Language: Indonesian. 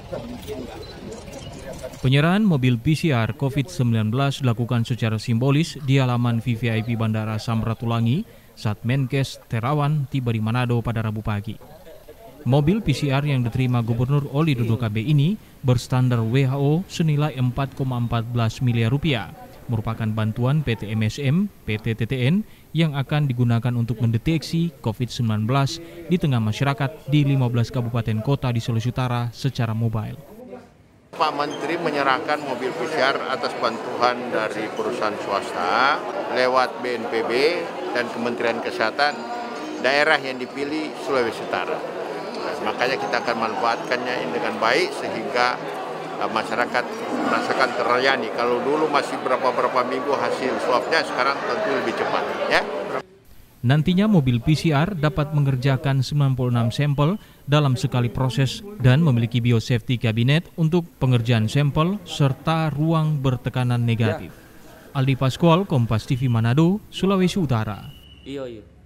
Penyerahan mobil PCR COVID-19 dilakukan secara simbolis di halaman VVIP Bandara Samratulangi saat Menkes Terawan tiba di Manado pada Rabu pagi. Mobil PCR yang diterima Gubernur Oli Dodo KB ini berstandar WHO senilai 4,14 miliar rupiah, merupakan bantuan PT MSM, PT TTN yang akan digunakan untuk mendeteksi COVID-19 di tengah masyarakat di 15 kabupaten kota di Sulawesi Utara secara mobile. Pak Menteri menyerahkan mobil PCR atas bantuan dari perusahaan swasta lewat BNPB dan Kementerian Kesehatan daerah yang dipilih Sulawesi Utara. Nah, makanya kita akan manfaatkannya dengan baik sehingga masyarakat merasakan terlayani. Kalau dulu masih berapa minggu hasil swabnya, sekarang tentu lebih cepat. Ya. Nantinya mobil PCR dapat mengerjakan 96 sampel dalam sekali proses dan memiliki biosafety cabinet untuk pengerjaan sampel serta ruang bertekanan negatif. Aldi Pascual, Kompas TV Manado, Sulawesi Utara.